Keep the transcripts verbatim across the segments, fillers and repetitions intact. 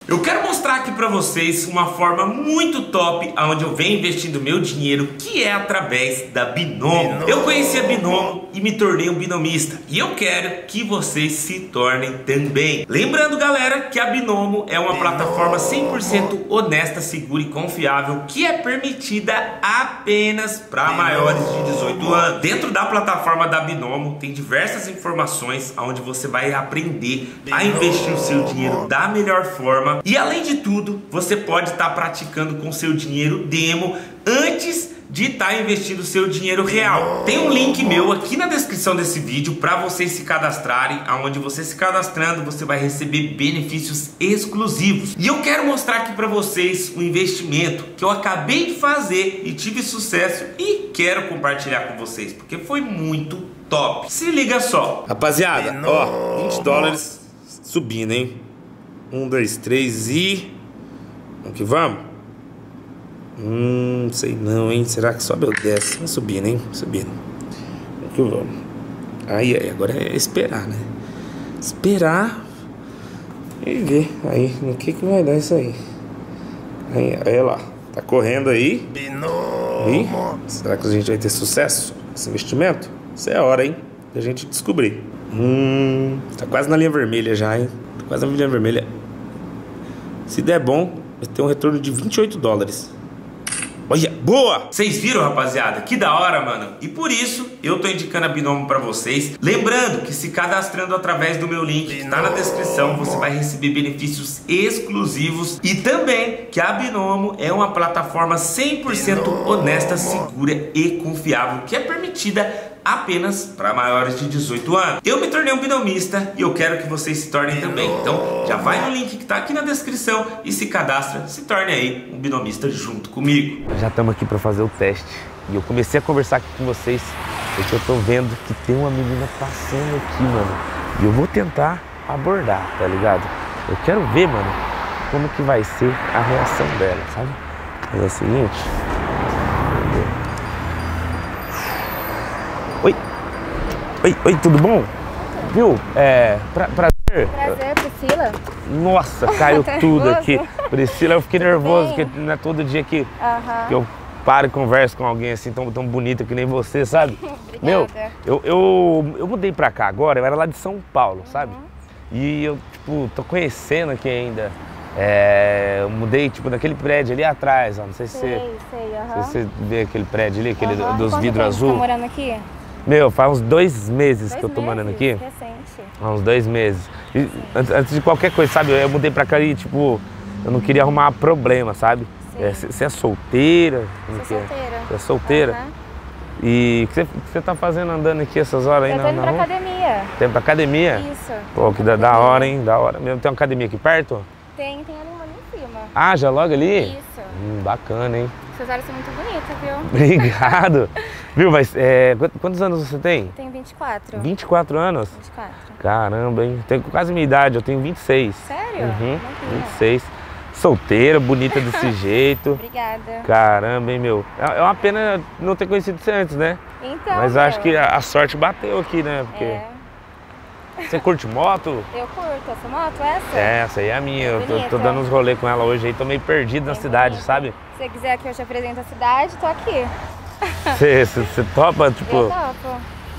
Eu quero mostrar aqui pra vocês uma forma muito top onde eu venho investindo meu dinheiro, que é através da Binomo. Eu conheci a Binomo e me tornei um binomista, e eu quero que vocês se tornem também. Lembrando, galera, que a Binomo é uma plataforma cem por cento honesta, segura e confiável, que é permitida apenas para maiores de dezoito anos. Dentro da plataforma da Binomo tem diversas informações onde você vai aprender a investir o seu dinheiro da melhor forma. E além de tudo, você pode estar praticando com seu dinheiro demo antes de estar investindo o seu dinheiro real. Tem um link meu aqui na descrição desse vídeo para vocês se cadastrarem, aonde você se cadastrando, você vai receber benefícios exclusivos. E eu quero mostrar aqui para vocês o investimento que eu acabei de fazer e tive sucesso e quero compartilhar com vocês, porque foi muito top. Se liga só. Rapaziada, ó, vinte dólares subindo, hein? Um, dois, três e... Vamos que vamos? Hum, sei não, hein? Será que sobe ou desce? Vamos subindo, hein? Subindo. Vamos que vamos. Aí, aí, agora é esperar, né? Esperar e ver aí no que que vai dar isso aí. Aí, aí lá. Tá correndo aí. E será que a gente vai ter sucesso nesse investimento? Isso é a hora, hein? Da gente descobrir. Hum, tá quase na linha vermelha já, hein? Tá quase na linha vermelha. Se der bom, vai ter um retorno de vinte e oito dólares. Olha, boa! Vocês viram, rapaziada? Que da hora, mano. E por isso, eu tô indicando a Binomo pra vocês. Lembrando que se cadastrando através do meu link, que tá na descrição, você vai receber benefícios exclusivos. E também que a Binomo é uma plataforma cem por cento honesta, segura e confiável, que é permitida apenas para maiores de dezoito anos. Eu me tornei um binomista e eu quero que vocês se tornem também. Então já vai no link que tá aqui na descrição e se cadastra, se torne aí um binomista junto comigo. Já estamos aqui para fazer o teste e eu comecei a conversar aqui com vocês porque eu tô vendo que tem uma menina passando aqui, mano, e eu vou tentar abordar, tá ligado? Eu quero ver, mano, como que vai ser a reação dela, sabe? Mas é o seguinte... Oi, oi, oi, tudo bom? Viu? É, pra, prazer. Prazer, Priscila. Nossa, caiu tudo aqui. Priscila, eu fiquei nervoso, porque não é todo dia que, uh-huh. que eu paro e converso com alguém assim tão, tão bonita que nem você, sabe? Meu, eu, eu, eu mudei pra cá agora, eu era lá de São Paulo, sabe? Uhum. E eu, tipo, tô conhecendo aqui ainda. É, eu mudei, tipo, naquele prédio ali atrás, ó, não sei se sei, você, sei, uh-huh. se você vê aquele prédio ali, aquele uh-huh. dos vidros azul. Você tá morando aqui? Meu, faz uns dois meses dois que eu tô meses? morando aqui. Recente. Há uns dois meses. E, antes, antes de qualquer coisa, sabe? Eu mudei pra cá e, tipo, eu não queria arrumar problema, sabe? Você é, é solteira? Sou solteira. Você é solteira? Uhum. E o que você tá fazendo andando aqui essas horas aí eu na, tô indo na pra rua? academia. Tem pra academia? Isso. Pô, que da, da hora, hein? Da hora mesmo. Tem uma academia aqui perto? Tem, tem ali uma ali em cima. Ah, já logo ali? Isso. Hum, bacana, hein? Seus olhos são muito bonitos, viu? Obrigado. Viu, mas é, quantos anos você tem? Eu tenho vinte e quatro. vinte e quatro anos? vinte e quatro. Caramba, hein? Tenho quase a minha idade, eu tenho vinte e seis. Sério? Uhum, vinte e seis. Solteira, bonita desse jeito. Obrigada. Caramba, hein, meu? É uma pena não ter conhecido você antes, né? Então, mas meu. acho que a, a sorte bateu aqui, né? Porque... É. Você curte moto? Eu curto. Essa moto, essa? É, essa aí é a minha. É eu tô, tô dando uns rolês com ela hoje aí, tô meio perdido na cidade, sabe? Se você quiser que eu te apresente a cidade, tô aqui. Você, você, você topa, tipo... Eu topo.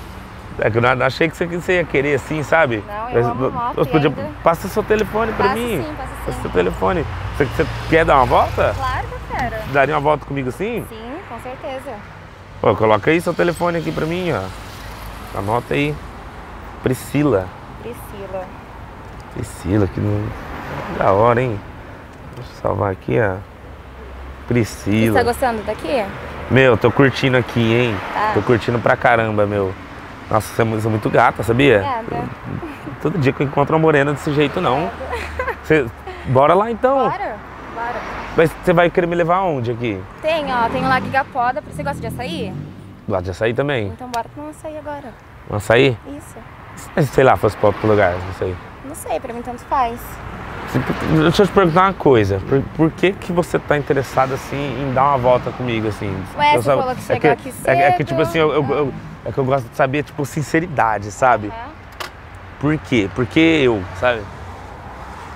É que eu não achei que você, que você ia querer assim, sabe? Não, eu amo moto eu podia, ainda. Passa seu telefone pra passa mim. Sim, passa sim. Passa seu telefone. Você, você quer dar uma volta? Claro que eu quero. Daria uma volta comigo assim? Sim, com certeza. Pô, coloca aí seu telefone aqui pra mim, ó. Anota aí. Priscila. Priscila. Priscila, que não... da hora, hein? Deixa eu salvar aqui, ó. Priscila. Você tá gostando daqui? Meu, tô curtindo aqui, hein? Tá. Tô curtindo pra caramba, meu. Nossa, você é muito, você é muito gata, sabia? Obrigada. Todo dia que eu encontro uma morena desse jeito, não. Você... Bora lá, então. Bora, bora. Mas você vai querer me levar aonde aqui? Tem, ó. Tem o Lago Igapoda. Você gosta de açaí? Do lado de açaí também? Então bora pra um açaí agora. Um açaí? Isso. Mas, sei lá, fosse pra outro lugar, não sei. Não sei, pra mim tanto faz. Deixa eu te perguntar uma coisa. Por, por que que você tá interessado, assim, em dar uma volta comigo, assim? Ué, eu você falou que chegou é que, aqui cedo. É, é que, tipo assim, eu, eu, eu, é que eu gosto de saber, tipo, sinceridade, sabe? Uhum. Por quê? Por que eu, sabe?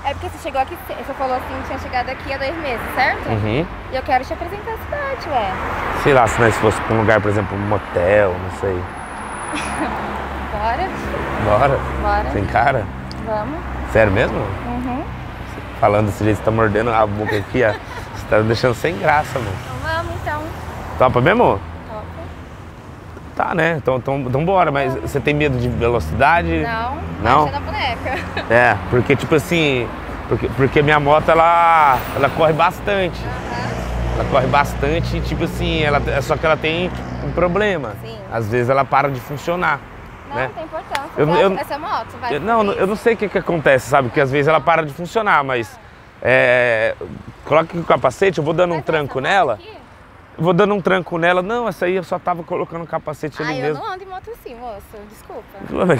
É porque você chegou aqui, você falou assim que tinha chegado aqui há dois meses, certo? Uhum. E eu quero te apresentar a cidade, ué. Sei lá, se nós fosse pra um lugar, por exemplo, um motel, não sei. Bora? Bora? Bora. Sem cara? Vamos. Sério mesmo? Uhum. Falando desse jeito, você tá mordendo a boca aqui, ó. Você tá me deixando sem graça, mano. Então vamos, então. Topa mesmo? Topa. Tá, né? Então, então, então bora, mas você tem medo de velocidade? Não. Não? Baixa da boneca. É, porque tipo assim, porque, porque minha moto ela, ela corre bastante. Uhum. Ela corre bastante e tipo assim, ela, só que ela tem um problema. Sim. Às vezes ela para de funcionar. Não, né? não tem importância. Eu- Você eu- acha nessa moto? Vai Eu, não, fazer eu não sei o que, que acontece, sabe? Porque às vezes ela para de funcionar, mas é, coloca aqui o capacete, eu vou dando um Mas tranco essa moto nela. aqui? Eu vou dando um tranco nela. Não, essa aí eu só tava colocando o capacete ali Ai, eu mesmo. não ando em moto assim, moço. Desculpa. Não.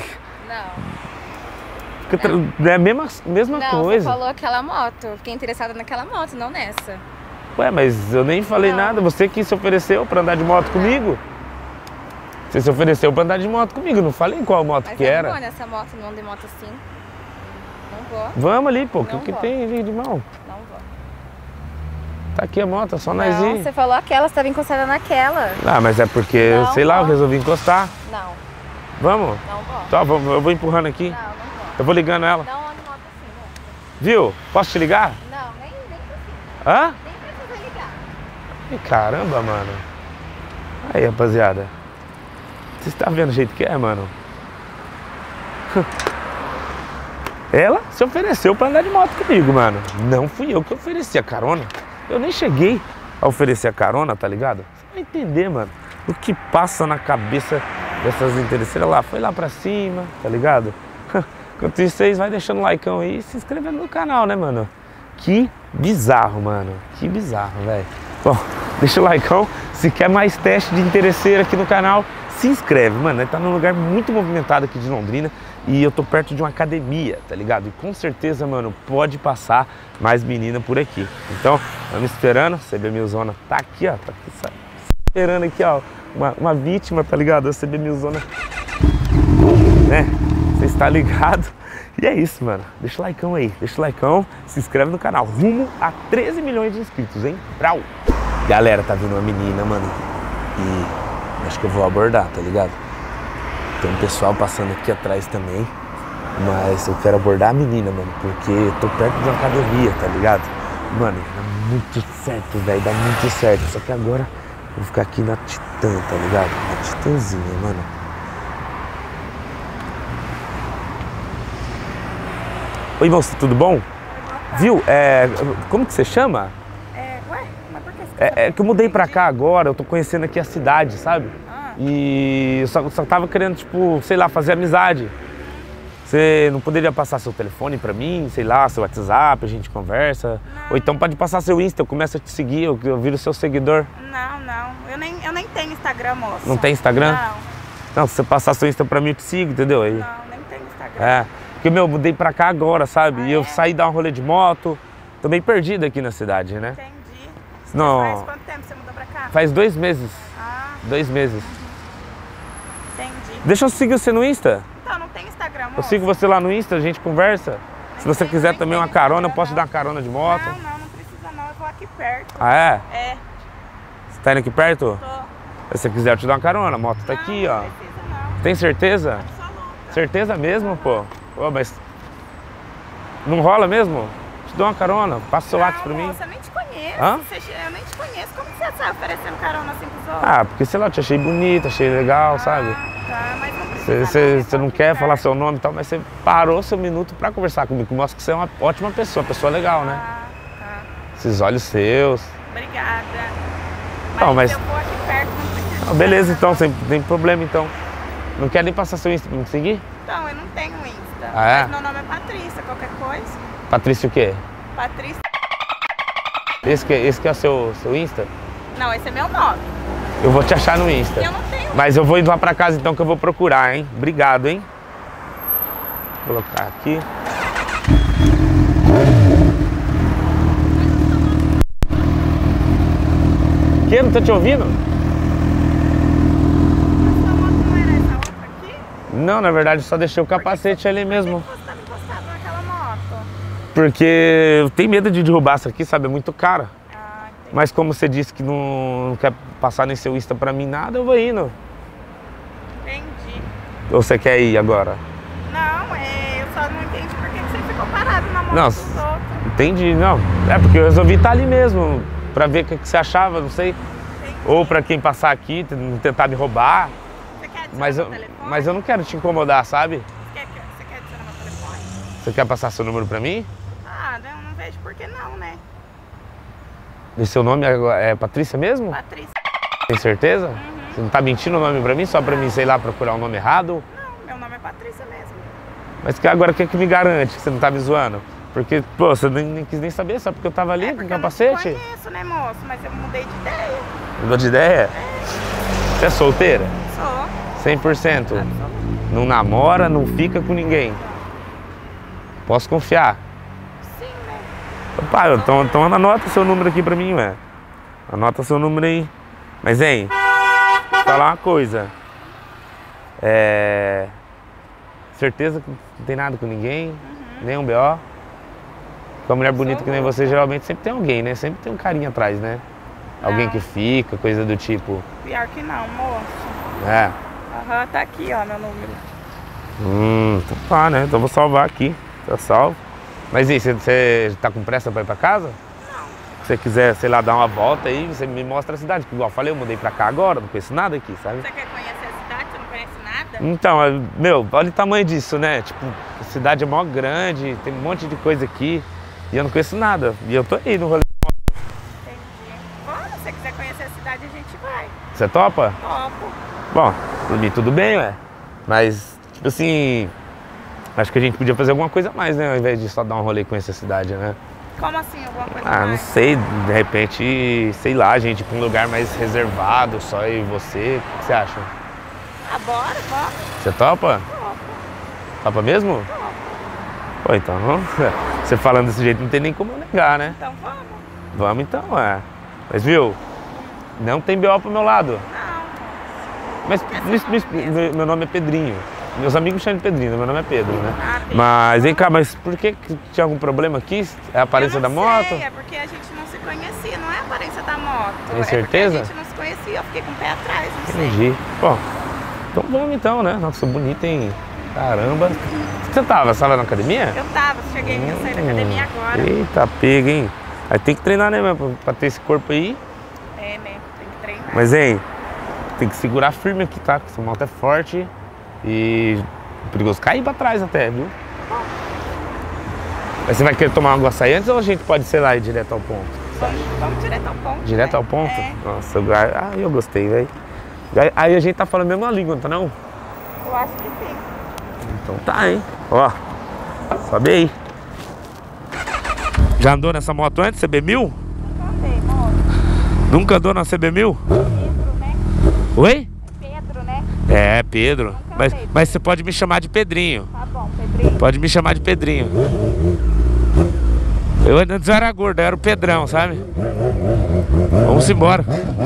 Não. É a mesma, mesma Não, coisa. você falou aquela moto. Fiquei interessada naquela moto, não nessa. Ué, mas eu nem falei Não. nada. Você que se ofereceu pra andar de moto comigo. Você se ofereceu pra andar de moto comigo. Não falei qual moto Mas que eu era. não vou nessa moto, não ando em moto assim. Não vou, Vamos ali, pô. O que, Não que vou. tem ali de mal? não vou. Tá aqui a moto, é só nós Não, ir. você falou aquela, você estava encostada naquela. Ah, mas é porque, Não, sei lá, eu não. resolvi encostar. Não, Vamos? não vou. Tá, vamos, eu vou empurrando aqui. Não, não vou. Eu vou ligando ela. Não ando em moto assim, moço. Viu? Posso te ligar? Não, nem, nem precisa. Hã? Nem precisa ligar. Ih, caramba, mano. Aí, rapaziada. Você tá vendo o jeito que é, mano? Ela se ofereceu pra andar de moto comigo, mano. Não fui eu que ofereci a carona. Eu nem cheguei a oferecer a carona, tá ligado? Você vai entender, mano, o que passa na cabeça dessas interesseiras lá. Foi lá pra cima, tá ligado? Enquanto isso, vocês vai deixando o likeão aí e se inscrevendo no canal, né, mano? Que bizarro, mano. Que bizarro, velho. Bom, deixa o likeão. Se quer mais teste de interesseira aqui no canal, se inscreve, mano. Tá num lugar muito movimentado aqui de Londrina e eu tô perto de uma academia, tá ligado? E com certeza, mano, pode passar mais menina por aqui. Então, vamos esperando. C B Milzona tá aqui, ó. Tá aqui, sabe? Esperando aqui, ó. Uma, uma vítima, tá ligado? A C B Milzona, né? Você está ligado? E é isso, mano. Deixa o likeão aí. Deixa o likeão. Se inscreve no canal. Rumo a treze milhões de inscritos, hein? Brau! Galera, tá vindo uma menina, mano. E acho que eu vou abordar, tá ligado? Tem um pessoal passando aqui atrás também. Mas eu quero abordar a menina, mano. Porque eu tô perto de uma academia, tá ligado? Mano, dá muito certo, velho. Dá muito certo. Só que agora eu vou ficar aqui na Titã, tá ligado? Na Titãzinha, mano. Oi, moça, tudo bom? Viu? É, como que você chama? É, ué, mas por que você É, é que eu mudei pra cá agora, eu tô conhecendo aqui a cidade, sabe? Ah. E eu só, só tava querendo, tipo, sei lá, fazer amizade. Você não poderia passar seu telefone pra mim, sei lá, seu WhatsApp, a gente conversa? Ou então pode passar seu Insta, eu começo a te seguir, eu, eu viro seu seguidor. Não, não. Eu nem, eu nem tenho Instagram, moça. Não tem Instagram? Não, Não, se você passar seu Insta pra mim, eu te sigo, entendeu? Aí, não, nem tenho Instagram. é, porque, meu, eu mudei pra cá agora, sabe? Ah, e eu é? saí dar um rolê de moto, tô meio perdido aqui na cidade, né? Entendi. Não. Faz quanto tempo você mudou pra cá? Faz dois meses, Ah, dois meses. entendi. Deixa eu seguir você no Insta. Então, não tem Instagram, moça? Eu sigo você lá no Insta, a gente conversa. Se você tem, quiser nem também tem uma carona, eu Instagram, posso te não. dar uma carona de moto. Não, não, não precisa não. Eu vou aqui perto. Ah, é? É, Você tá indo aqui perto? tô. Se você quiser, eu te dou uma carona. A moto tá Não, aqui, ó. Não precisa não. Tem certeza? Absoluta. Certeza mesmo, pô? Ô, mas não rola mesmo? Te dou uma carona. Passa o seu WhatsApp pra Não, mim. moça, eu nem te conheço. Hã? Você- eu nem te conheço. Como que você sai oferecendo carona assim pros outros? Ah, porque sei lá, eu te achei bonita, achei legal, sabe? Ah, tá, mas não precisa Você, não, você, eu você vou não aqui quer falar perto. seu nome e tal, mas você parou seu minuto pra conversar comigo. Mostra que você é uma ótima pessoa, pessoa legal, né? Ah, tá. Esses olhos seus. Obrigada. Não, mas- eu vou aqui perto, não precisa. Ah, beleza, então, sem tem problema então. Não quer nem passar seu Insta pra me seguir? Então, eu não tenho Insta. Ah, é? Mas meu nome é Patrícia, qualquer coisa. Patrícia o quê? Patrícia. Esse que, esse que é o seu, seu Insta? Não, esse é meu nome. Eu vou te achar no Insta. Eu não tenho. Mas eu vou indo lá pra casa então que eu vou procurar, hein? Obrigado, hein? Vou colocar aqui. Que? Não tô te ouvindo? Essa moto não era essa outra aqui? Não, na verdade só deixei o capacete ali mesmo. Por que você tá encostado naquela moto? Porque eu tenho medo de derrubar isso aqui, sabe? É muito caro. Ah, entendi. Mas como você disse que não, não quer passar nem seu Insta pra mim nada, eu vou indo. Entendi. Ou você quer ir agora? Não, é, eu só não entendi por que que você ficou parado na moto Não, dos outros. entendi, não. É porque eu resolvi estar ali mesmo, pra ver o que que você achava, não sei. Entendi. Ou pra quem passar aqui, t- tentar me roubar. Você quer adicionar Mas meu eu, telefone? mas eu não quero te incomodar, sabe? Você quer, você quer adicionar meu telefone? Você quer passar seu número pra mim? Ah, eu não vejo por que não, né? E seu nome é, é Patrícia mesmo? Patrícia. Tem certeza? Uhum. Você não tá mentindo o nome pra mim, só pra mim, sei lá, procurar o nome errado? Não, meu nome é Patrícia mesmo. Mas que agora o que que me garante que você não tá me zoando? Porque, pô, você nem, nem quis nem saber, só porque eu tava ali É com o porque eu não capacete? te conheço, né, moço? Mas eu mudei de ideia. Mudou de ideia? Você é solteira? Sou. cem por cento? Absoluto. Não namora, não fica com ninguém? Posso confiar? Sim, né? Opa, então, então anota seu número aqui pra mim, ué. Anota seu número aí. Mas, hein, vou falar uma coisa. É... Certeza que não tem nada com ninguém, nenhum B O. Com uma mulher bonita que nem você, geralmente sempre tem alguém, né? Sempre tem um carinha atrás, né? Alguém Não. que fica, coisa do tipo. Pior que não, moço. É. Aham, tá aqui, ó, meu número. Hum, então tá, né? Então vou salvar aqui. Tá salvo. Mas e aí, você, você tá com pressa pra ir pra casa? Não. Se você quiser, sei lá, dar uma volta aí, você me mostra a cidade. Porque, igual eu falei, eu mudei pra cá agora, não conheço nada aqui, sabe? Você quer conhecer a cidade? Você não conhece nada? Então, é, meu, olha o tamanho disso, né? Tipo, a cidade é mó grande, tem um monte de coisa aqui. E eu não conheço nada. E eu tô aí no rolê. Entendi. Bom, se você quiser conhecer a cidade, a gente vai. Você topa? Topo. Bom, por mim tudo bem, ué. Mas, tipo assim, acho que a gente podia fazer alguma coisa a mais, né? Ao invés de só dar um rolê com essa cidade, né? Como assim, alguma coisa Ah, não mais? sei, de repente, sei lá, gente, pra um lugar mais reservado, só eu e você. O que você acha? Ah, bora, vamos. Você topa? Topo. Topa mesmo? Topo. Pô, então, você falando desse jeito não tem nem como negar, né? Então vamos. Vamos então, é. Mas viu, não tem B O pro meu lado. Não. Mas me- me- me- meu nome é Pedrinho. Meus amigos me chamam de Pedrinho, meu nome é Pedro, né? Ah, Pedro. Mas vem cá, mas por que, que tinha algum problema aqui? É a aparência Eu da não moto? sei, é porque a gente não se conhecia, não é a aparência da moto. Tem É certeza? porque a gente não se conhecia, eu fiquei com o pé atrás, não sei. Entendi. Bom, então vamos então, né? Nossa, bonita, hein? Caramba. Onde você tava? Você tava na academia? Eu tava, cheguei, eu saí da academia agora. Eita, pega, hein? Aí tem que treinar, né, meu? Pra, pra ter esse corpo aí. É, né? Tem que treinar. Mas, hein? Tem que segurar firme aqui, tá? Porque essa moto é forte e é perigoso cair pra trás até, viu? Mas você vai querer tomar uma açaí antes ou a gente pode, sei lá, ir direto ao ponto? Vamos, vamos direto ao ponto. Direto né? ao ponto? É, Nossa, eu, ah, eu gostei, velho. Aí- Aí a gente tá falando a mesma língua, não tá não? eu acho que sim. Então tá, hein? Ó, sobe aí. Já andou nessa moto antes, C B mil? Nunca andei, moço. Nunca andou na C B mil? Pedro, né? Oi? Pedro, né? É, Pedro. Nunca Mas, andei. mas você pode me chamar de Pedrinho. Tá bom, Pedrinho. Pode me chamar de Pedrinho. Eu antes eu era gordo, eu era o Pedrão, sabe? Vamos embora.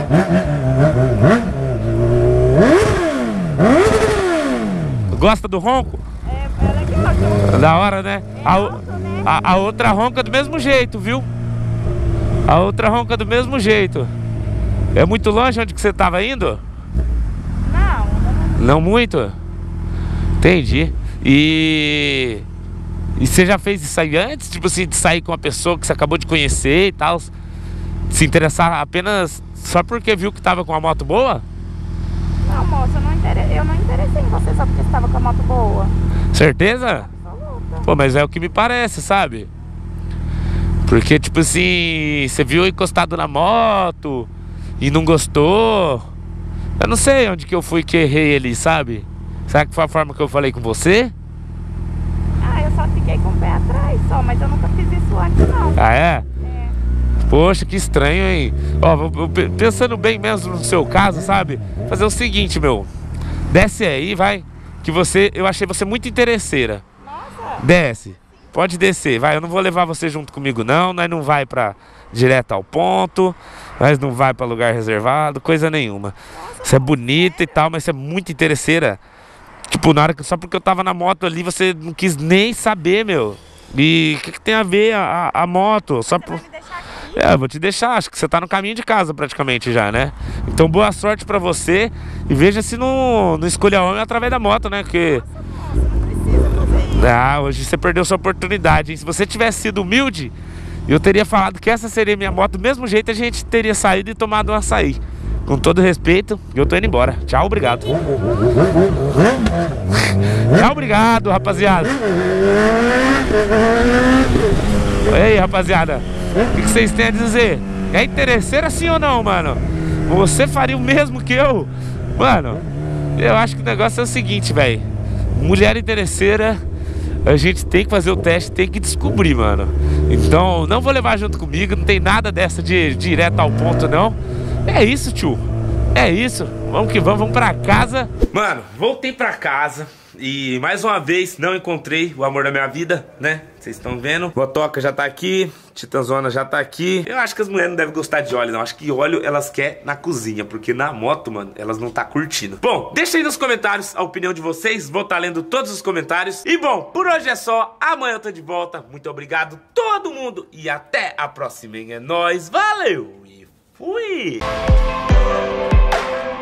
Gosta do ronco? É, é legal, Da hora, né? é A, o- alto, né? a, a outra ronca do mesmo jeito, viu? A outra ronca do mesmo jeito. É muito longe onde que você tava indo? Não, não, Não muito? Entendi. E... E você já fez isso aí antes? Tipo assim, de sair com uma pessoa que você acabou de conhecer e tal? Se interessar apenas só porque viu que tava com uma moto boa? não, moça, eu não, intere... eu não interessei em você só porque você estava com a moto boa. Certeza? Absoluta. Pô, mas é o que me parece, sabe? Porque, tipo assim, você viu eu encostado na moto e não gostou. Eu não sei onde que eu fui que errei ali, sabe? Será que foi a forma que eu falei com você? Ah, eu só fiquei com o pé atrás só, mas eu nunca fiz isso antes, não. Ah, é? É. Poxa, que estranho, hein? Ó, vou- vou pe- pensando bem mesmo no seu caso, sabe? Fazer o seguinte, meu. Desce aí, vai. Que você, eu achei você muito interesseira. Nossa, Desce. Pode descer, vai. Eu não vou levar você junto comigo, não. Nós não vai pra direto ao ponto. Nós não vai pra lugar reservado, coisa nenhuma. Você é bonita e tal, mas você é muito interesseira. Tipo, na hora que só porque eu tava na moto ali, você não quis nem saber, meu. E o que, que tem a ver a, a, a moto? Só Você por... vai me deixar aqui? É, eu vou te deixar, acho que você tá no caminho de casa praticamente já, né? Então boa sorte pra você e veja se não, não escolha homem através da moto, né? Porque... Nossa, moça, não precisa fazer isso. Ah, hoje você perdeu sua oportunidade, hein? Se você tivesse sido humilde, eu teria falado que essa seria minha moto. Do mesmo jeito a gente teria saído e tomado um açaí. Com todo respeito, eu tô indo embora. Tchau, obrigado. Tchau, obrigado, rapaziada. Ei, rapaziada, o que, que vocês têm a dizer? É interesseira sim ou não, mano? Você faria o mesmo que eu? Mano, eu acho que o negócio é o seguinte, velho. Mulher interesseira, a gente tem que fazer o teste, tem que descobrir, mano. Então, não vou levar junto comigo, não tem nada dessa de direto ao ponto, não. É isso, tio. É isso. Vamos que vamos, vamos pra casa. Mano, voltei pra casa e mais uma vez não encontrei o amor da minha vida, né? Vocês estão vendo? Botoca já tá aqui, Titanzona já tá aqui. Eu acho que as mulheres não devem gostar de óleo, não. Acho que óleo elas querem na cozinha, porque na moto, mano, elas não tá curtindo. Bom, deixa aí nos comentários a opinião de vocês. Vou estar lendo todos os comentários. E bom, por hoje é só. Amanhã eu tô de volta. Muito obrigado todo mundo e até a próxima, hein? É nóis, valeu e fui!